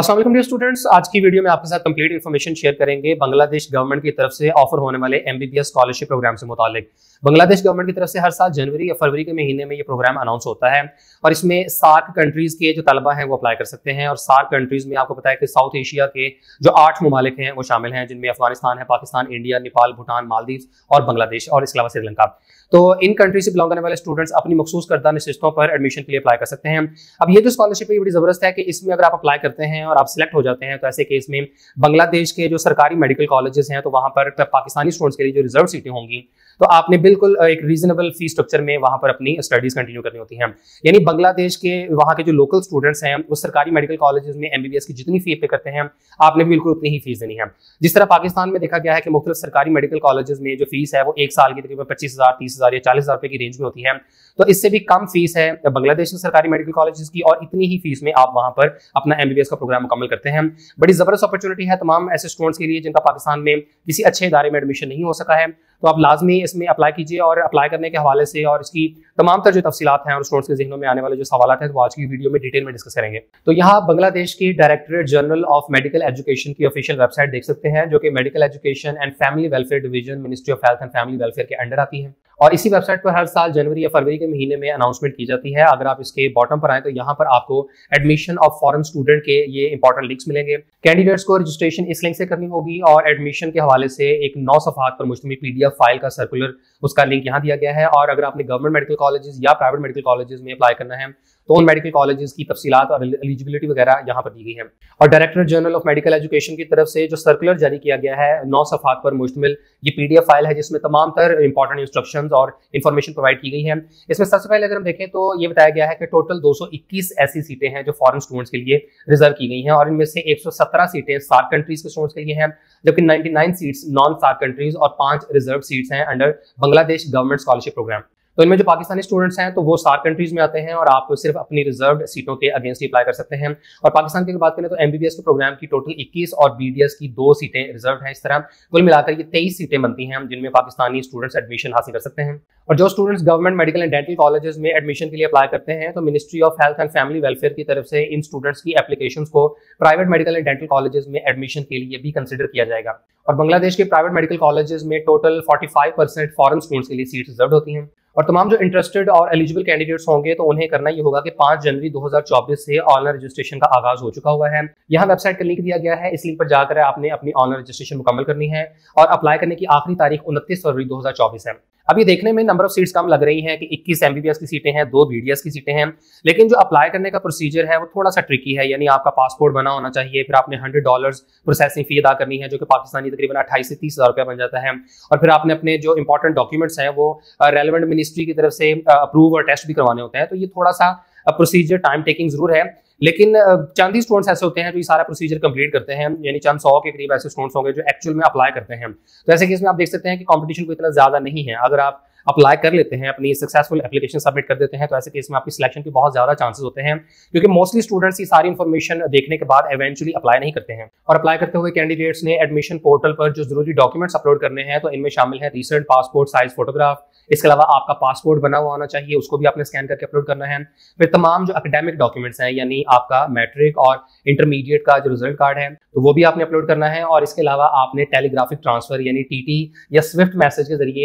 अस्सलाम वालेकुम dear students, आज की वीडियो में आपके साथ कंप्लीट इन्फॉर्मेशन शेयर करेंगे बांग्लादेश गवर्नमेंट की तरफ से ऑफर होने वाले एमबीबीएस स्कॉलरशिप प्रोग्राम से मुतालिक। बांग्लादेश गवर्नमेंट की तरफ से हर साल जनवरी या फरवरी के महीने में ये प्रोग्राम अनाउंस होता है और इसमें सार्क कंट्रीज के जो तलबा हैं वो अप्लाई कर सकते हैं। और सार्क कंट्रीज में आपको पता है कि साउथ एशिया के जो 8 ममालिक हैं वो शामिल हैं, जिनमें अफगानिस्तान है, पाकिस्तान, इंडिया, नेपाल, भूटान, मालदीव और बांग्लादेश और इसके अलावा श्रीलंका। तो इन कंट्री से बिलोंग करने वाले स्टूडेंट्स अपनी मखसूस करदा नशिस्तों पर एडमिशन के लिए अप्लाई कर सकते हैं। अब ये जो स्कॉलरशिप है ये बड़ी जबरदस्त है कि इसमें अगर आप अप्लाई करते हैं और आप सिलेक्ट हो जाते हैं तो ऐसे केस में बांग्लादेश के जो सरकारी मेडिकल कॉलेजेस हैं तो वहां पर पाकिस्तानी स्टूडेंट्स के लिए जो रिजर्व सीटें होंगी तो आपने बिल्कुल एक रीजनेबल फी स्ट्रक्चर में वहां पर अपनी स्टडीज कंटिन्यू करनी होती हैं। यानी बांग्लादेश के वहां के जो लोकल स्टूडेंट्स हैं वो सरकारी मेडिकल कॉलेजेस में एमबीबीएस की जितनी फी पे करते हैं आपने बिल्कुल उतनी ही फीस देनी है। जिस तरह पाकिस्तान में देखा गया है कि मुख्तलिफ सरकारी मेडिकल कॉलेजेस में जो फीस है वो एक साल की तकरीबन 25,000, 30,000 या 40,000 रुपए की रेंज में होती है, तो इससे भी कम फीस है बांग्लादेश के सरकारी मेडिकल कॉलेजेस की और इतनी ही फीस में आप वहां पर अपना एमबीबीएस का प्रोग्राम मुकम्मल करते हैं। बड़ी जबरदस्त अपॉर्चुनिटी है तमाम ऐसे स्टूडेंट्स के लिए जिनका पाकिस्तान में किसी अच्छे इदारे में एडमिशन नहीं हो सका है, तो आप लाजमी इसमें अप्लाई कीजिए। और अप्लाई करने के हवाले से और इसकी तमाम तरह जो तफसीलात हैं और स्टूडेंट्स के जहनों में आने वाले जो सवाल हैं वो आज की वीडियो में डिटेल में डिस्कस करेंगे। तो यहाँ बांग्लादेश की directorate general of medical education की ऑफिशियल वेबसाइट देख सकते हैं, जो कि medical education and family welfare division, ministry of health and family welfare के अंडर आती है और इसी वेबसाइट पर हर साल जनवरी या फरवरी के महीने में अनाउंसमेंट की जाती है। अगर आप इसके बॉटम पर आए तो यहाँ पर आपको एडमिशन ऑफ फॉरेन स्टूडेंट के ये इंपॉर्टेंट लिंक्स मिलेंगे। कैंडिडेट्स को रजिस्ट्रेशन इस लिंक से करनी होगी और एडमिशन के हवाले से एक 9 सफ़हात पर मुश्तमिल पीडीएफ फाइल का सर्कुलर उसका लिंक यहाँ दिया गया है। और अगर आपने गवर्नमेंट मेडिकल कॉलेजेस या प्राइवेट मेडिकल कॉलेजेस में अप्लाई करना है तो उन मेडिकल कॉलेजेस की तफसीलात और एलिजिबिलिटी वगैरह यहाँ पर दी गई है। और director general of medical education की तरफ से जो सर्कुलर जारी किया गया है 9 सफ़हात पर मुश्तमिल ये पीडीएफ फाइल है जिसमें तमाम तर इंपॉर्टेंट इंस्ट्रक्शंस और इन्फॉर्मेशन प्रोवाइड की गई है। इसमें सबसे पहले अगर हम देखें तो ये बताया गया है कि टोटल 221 ऐसी सीटें हैं जो फॉरेन स्टूडेंट्स के लिए रिजर्व की गई हैं और इनमें से 117 सीटें सार्क कंट्रीज के स्टूडेंट्स के लिए हैं, जबकि 99 सीट्स नॉन सार्क कंट्रीज और 5 रिजर्व सीट्स हैं under Bangladesh government scholarship programme. तो इनमें जो पाकिस्तानी स्टूडेंट्स हैं तो वो सार्क कंट्रीज में आते हैं और आप सिर्फ अपनी रिजर्व सीटों के अगेंस्ट ही अप्लाई कर सकते हैं। और पाकिस्तान की बात करें तो एमबीबीएस के प्रोग्राम की टोटल 21 और बीडीएस की 2 सीटें रिजर्व हैं। इस तरह कुल मिलाकर ये 23 सीटें बनती हैं जिनमें पाकिस्तानी स्टूडेंट्स एडमिशन हासिल कर सकते हैं। और जो students government medical and dental colleges में एडमिशन के लिए अप्लाई करते हैं तो ministry of health and family welfare की तरफ से इन स्टूडेंट्स की एप्लीकेशंस को private medical and dental colleges में एडमिशन के लिए भी कंसिडर किया जाएगा। और बांग्लादेश के प्राइवेट मेडिकल कॉलेजेस में टोटल 45% फॉरेन स्टूडेंट्स के लिए सीट रिजर्व होती हैं। और तमाम जो इंटरेस्टेड और एलिजिबल कैंडिडेट्स होंगे तो उन्हें करना ये होगा कि 5 जनवरी 2024 से ऑनलाइन रजिस्ट्रेशन का आगाज हो चुका हुआ है। यहाँ वेबसाइट का लिंक दिया गया है, इस लिंक पर जाकर आपने अपनी ऑनलाइन रजिस्ट्रेशन मुकम्मल करनी है और अप्लाई करने की आखिरी तारीख 29 फरवरी 2024 है। अब ये देखने में नंबर ऑफ सीट्स कम लग रही हैं कि 21 एमबीबीएस की सीटें हैं, 2 बीडीएस की सीटें हैं, लेकिन जो अप्लाई करने का प्रोसीजर है वो थोड़ा सा ट्रिकी है। यानी आपका पासपोर्ट बना होना चाहिए, फिर आपने $100 प्रोसेसिंग फी अदा करनी है जो कि पाकिस्तानी तकरीबन 28 से 30 हज़ार रुपया बन जाता है। और फिर आपने अपने जो इंपॉर्टेंट डॉक्यूमेंट्स हैं वो रेलेवेंट मिनिस्ट्री की तरफ से अप्रूव और टेस्ट भी करवाने होते हैं। तो ये थोड़ा सा प्रोसीजर टाइम टेकिंग जरूर है, लेकिन चंद ही स्टूडेंट्स ऐसे होते हैं जो ये सारा प्रोसीजर कंप्लीट करते हैं। यानी चंद 100 के करीब ऐसे स्टूडेंट्स होंगे जो एक्चुअल में अप्लाई करते हैं। तो ऐसे केस में आप देख सकते हैं कि कंपटीशन को इतना ज्यादा नहीं है। अगर आप अप्लाई कर लेते हैं, अपनी सक्सेसफुल एप्लीकेशन सबमिट कर देते हैं तो ऐसे केस में आपकी सिलेक्शन के बहुत ज्यादा चांसेस होते हैं, क्योंकि मोस्टली स्टूडेंट्स ये सारी इन्फॉर्मेशन देखने के बाद इवेंचुअली अप्लाई नहीं करते हैं। और अप्लाई करते हुए कैंडिडेट्स ने एडमिशन पोर्टल पर जो जरूरी डॉक्यूमेंट्स अपलोड करने हैं तो इनमें शामिल है रिसेंट पासपोर्ट साइज फोटोग्राफ, इसके अलावा आपका पासपोर्ट बना हुआ होना चाहिए, उसको भी आपने स्कैन करके अपलोड करना है। फिर तमाम जो एकेडमिक डॉक्यूमेंट्स हैं यानी आपका मैट्रिक और इंटरमीडिएट का जो रिजल्ट कार्ड है तो वो भी आपने अपलोड करना है। और इसके अलावा आपने टेलीग्राफिक ट्रांसफर यानी टीटी या स्विफ्ट मैसेज के जरिए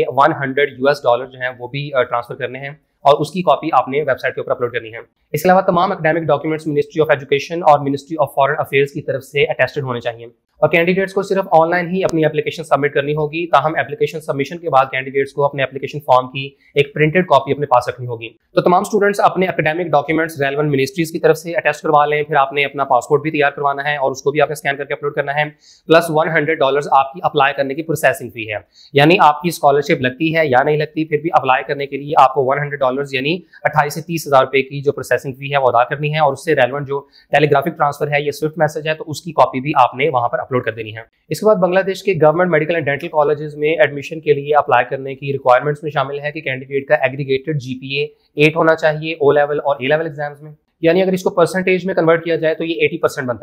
$100 जो है वो भी ट्रांसफर करने हैं और उसकी कॉपी आपने वेबसाइट के ऊपर अपलोड करनी है। इसके अलावा तमाम academic documents ministry of education और मिनिस्ट्री ऑफ फॉरेन अफेयर्स की तरफ से अटेस्टेड होने चाहिए। और कैंडिडेट्स को सिर्फ ऑनलाइन ही अपनी एप्लीकेशन सबमिट करनी होगी। ताहम एप्लीकेशन सबमिशन के बाद कैंडिडेट्स को अपने एप्लीकेशन फॉर्म की एक प्रिंटेड कॉपी अपने पास रखनी होगी। तो तमाम स्टूडेंट्स अपने एकेडमिक डॉक्यूमेंट्स रेलेवेंट मिनिस्ट्रीज की तरफ से अटेस्ट करवा लें। फिर आपने अपना पासपोर्ट भी तैयार करवाना है और उसको भी आपने स्कैन करके अपलोड करना है, प्लस $100 आपकी अप्लाई करने की प्रोसेसिंग फी है। यानी आपकी स्कॉलरशिप लगती है या नहीं लगती, फिर भी अप्लाई करने के लिए आपको $100 यानी 28 से 30 हज़ार रुपए की जो प्रोसेसिंग फी है वो अदा करनी है। और उससे रेलेवेंट जो टेलीग्राफिक ट्रांसफर है, ये स्विफ्ट मैसेज है, तो उसकी कॉपी भी आपने वहां पर अपलोड कर देनी है। इसके बाद बांग्लादेश के government medical and dental colleges में एडमिशन के लिए अप्लाई करने की रिक्वायरमेंट्स में शामिल है कि कैंडिडेट का एग्रीगेटेड जीपीए 8 होना चाहिए ओ लेवल और ए लेवल एग्जाम्स में। यानी अगर इसको परसेंटेज में कन्वर्ट किया जाए तो ये 80% बनता है।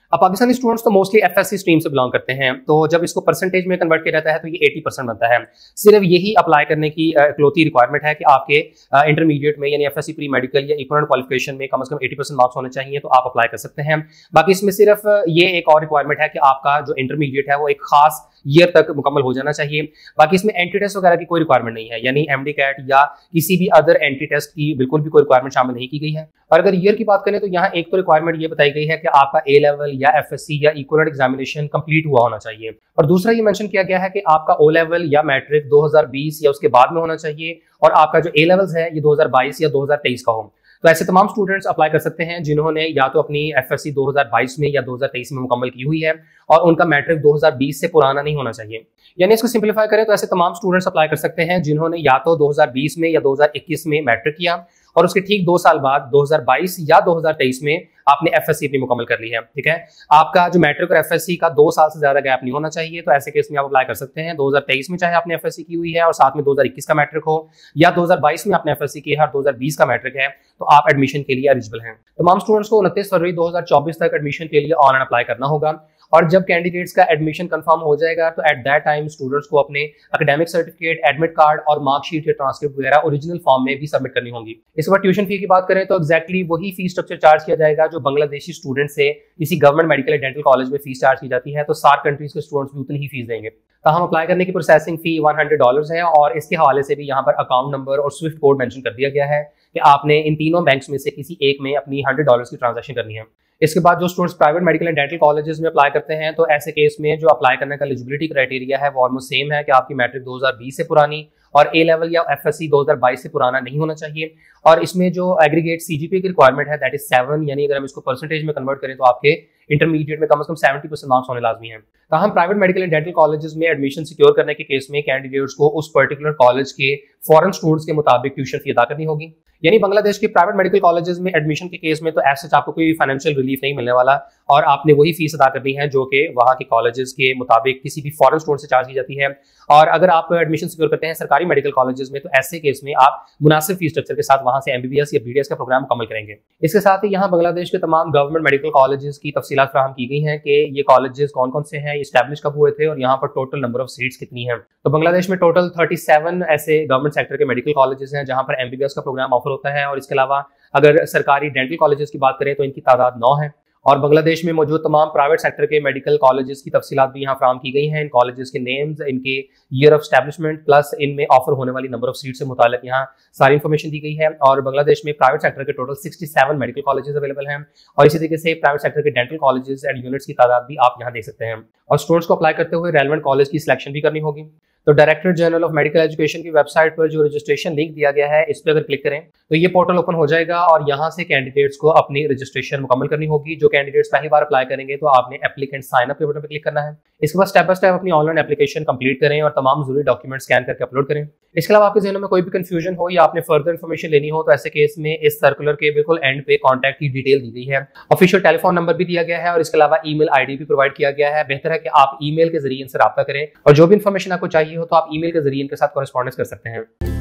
अब पाकिस्तानी स्टूडेंट्स तो मोस्टली एफएससी स्ट्रीम से बिलोंग करते हैं, तो जब इसको परसेंटेज में कन्वर्ट किया जाता है तो ये 80% बनता है। सिर्फ यही अप्लाई करने की इकलौती रिक्वायरमेंट है कि आपके इंटरमीडिएट में यानी एफएससी प्री मेडिकल या इक्विवेलेंट क्वालिफिकेशन में कम से कम 80% मार्क्स होने चाहिए, तो आप अप्लाई कर सकते हैं। बाकी इसमें सिर्फ ये एक और रिक्वायरमेंट है कि आपका जो इंटरमीडिएट है वो एक खास ईयर तक मुकम्मल हो जाना चाहिए। बाकी इसमें एंट्री टेस्ट वगैरह की कोई रिक्वायरमेंट नहीं है, यानी एमडी कैट या किसी भी अदर एंट्री टेस्ट की बिल्कुल भी कोई रिक्वायरमेंट शामिल नहीं की गई है। और अगर ईयर की बात करें तो यहाँ एक तो रिक्वायरमेंट ये बताई गई है कि आपका ए लेवल या एफएससी या इक्विवेलेंट एग्जामिनेशन कंप्लीट हुआ होना चाहिए, और दूसरा ये मेंशन किया गया है कि आपका ओ लेवल या मैट्रिक 2020 या उसके बाद में होना चाहिए, और आपका जो ए लेवल्स है ये 2022 या 2023 का हो। तो ऐसे तमाम स्टूडेंट्स अप्लाई कर सकते हैं जिन्होंने या तो अपनी एफएससी 2022 में या 2023 में मुकम्मल की हुई है और उनका मैट्रिक 2020 से पुराना नहीं होना चाहिए। यानी इसको सिंपलीफाई करें तो ऐसे तमाम स्टूडेंट्स अप्लाई कर सकते हैं जिन्होंने या तो 2020 में या 2021 में मैट्रिक किया और उसके ठीक 2 साल बाद 2022 या 2023 में आपने एफएससी अपनी मुकम्मल कर ली है। ठीक है, आपका जो मैट्रिक और एफएससी का 2 साल से ज्यादा गैप नहीं होना चाहिए, तो ऐसे केस में आप अप्लाई कर सकते हैं 2023 में, चाहे आपने एफएससी की हुई है और साथ में 2021 का मैट्रिक हो, या 2022 में आपने एफएससी की है और 2020 का मैट्रिक है, तो आप एडमिशन के लिए एलिजिबल हैं। तमाम स्टूडेंट्स को 29 फरवरी 2024 तक एडमिशन के लिए ऑनलाइन अप्लाई करना होगा, और जब कैंडिडेट्स का एडमिशन कंफर्म हो जाएगा तो एट दैट टाइम स्टूडेंट्स को अपने एकेडमिक सर्टिफिकेट, एडमिट कार्ड और मार्कशीट या ट्रांसक्रिप्ट वगैरह ओरिजिनल फॉर्म में भी सबमिट करनी होगी। इस बार ट्यूशन फी की बात करें तो एक्जैक्टली वही फीस स्ट्रक्चर चार्ज किया जाएगा जो बांग्लादेशी स्टूडेंट से किसी गवर्नमेंट मेडिकल या डेंटल कॉलेज में फीस चार्ज की जाती है, तो 60 कंट्रीज के स्टूडेंट्स भी उतनी ही फीस देंगे। तो हम अप्लाई करने की प्रोसेसिंग फी $100 है, और इसके हवाले से भी यहाँ पर अकाउंट नंबर और स्विफ्ट कोड मेंशन कर दिया गया है कि आपने इन तीनों बैंक्स में से किसी एक में अपनी $100 की ट्रांजैक्शन करनी है। इसके बाद जो students private medical and dental colleges में अप्लाई करते हैं तो ऐसे केस में जो अप्लाई करने का एलिजिबिलिटी क्राइटेरिया है वो ऑलमोस्ट सेम है कि आपकी मैट्रिक 2020 से पुरानी और ए लेवल या एफएससी 2022 से पुराना नहीं होना चाहिए, और इसमें जो एग्रीगेट सीजीपीए की रिक्वायरमेंट है दैट इज 7, यानी अगर हम इसको परसेंटेज में कन्वर्ट करें तो आपके इंटरमीडिएट में कम से कम 70% मार्क्स होने लाजमी है। तो हम private medical and dental colleges में एडमिशन सिक्योर करने के केस में कैंडिडेट्स को उस पर्टिकुलर कॉलेज के फॉरेन स्टूडेंट्स के मुताबिक ट्यूशन फी अदा करनी होगी। यानी बांग्लादेश के प्राइवेट मेडिकल कॉलेजेस में एडमिशन के केस में तो ऐसे आपको कोई फाइनेंशियल रिलीफ नहीं मिलने वाला, और आपने वही फीस अदा करनी है जो कि वहाँ के कॉलेजेस के मुताबिक किसी भी फॉरेन स्टूडेंट से चार्ज की जाती है। और अगर आप एडमिशन सिक्योर करते हैं सरकारी मेडिकल कॉलेजेस में तो ऐसे केस में आप मुनासिब फीस स्ट्रक्चर के साथ वहाँ से एमबीबीएस या बीडीएस का प्रोग्राम मुकम्मल करेंगे। इसके साथ ही यहाँ बांग्लादेश के तमाम गवर्नमेंट मेडिकल कॉलेजेस की तफसीलात फराहम की गई हैं कि ये कॉलेजेस कौन कौन से हैं, इस्टेब्लिश कब हुए थे और यहाँ पर टोटल नंबर ऑफ सीट्स कितनी है। तो बांग्लादेश में टोटल 37 ऐसे गवर्नमेंट सेक्टर के मेडिकल कॉलेजेस हैं जहाँ पर एमबीबीएस का प्रोग्राम ऑफर होता है, और इसके अलावा अगर सरकारी डेंटल कॉलेजेस की बात करें तो इनकी तादाद 9 है। और बांग्लादेश में मौजूद तमाम प्राइवेट सेक्टर के मेडिकल कॉलेजेस की तफसीलात भी यहाँ फराहम की गई हैं। इन कॉलेजेस के नेम्स, इनके ईयर ऑफ एस्टैब्लिशमेंट प्लस इनमें ऑफर होने वाली नंबर ऑफ सीट से मुताल्लिक यहाँ सारी इन्फॉर्मेशन दी गई है। और बांग्लादेश में प्राइवेट सेक्टर के टोटल 67 मेडिकल कॉलेजेस अवेलेबल हैं, और इसी तरीके से प्राइवेट सेक्टर के डेंटल कॉलेजेस एंड यूनिट्स की तादाद भी आप यहाँ देख सकते हैं। और स्टूडेंट्स को अप्लाई करते हुए रेलेवेंट कॉलेज की सिलेक्शन भी करनी होगी। तो director general of medical education की वेबसाइट पर जो रजिस्ट्रेशन लिंक दिया गया है इस पर अगर क्लिक करें तो ये पोर्टल ओपन हो जाएगा, और यहाँ से कैंडिडेट्स को अपनी रजिस्ट्रेशन मुकम्मल करनी होगी। जो कैंडिडेट्स पहली बार अप्लाई करेंगे तो आपने एप्लीकेंट साइन अप के बटन पर क्लिक करना है। इसके बाद स्टेप बाय स्टेप अपनी ऑनलाइन एप्लीकेशन कंप्लीट करें और तमाम जरूरी डॉक्यूमेंट स्कैन करके अपलोड करें। इसके अलावा आपके जहनों में कोई भी कंफ्यूजन हो या आपने फर्दर इन्फॉर्मेशन लेनी हो तो ऐसे केस में इस सर्कुलर के बिल्कुल एंड पे कॉन्टैक्ट की डिटेल दी गई है, ऑफिशियल टेलीफोन नंबर भी दिया गया है, और इसके अलावा ईमेल आईडी भी प्रोवाइड किया गया है। बेहतर है कि आप ईमेल के जरिए इनसे राब्ता करें, और जो भी इन्फॉर्मेशन आपको चाहिए हो तो आप ईमेल के जरिए इनके साथ कॉरेस्पॉन्डेंस कर सकते हैं।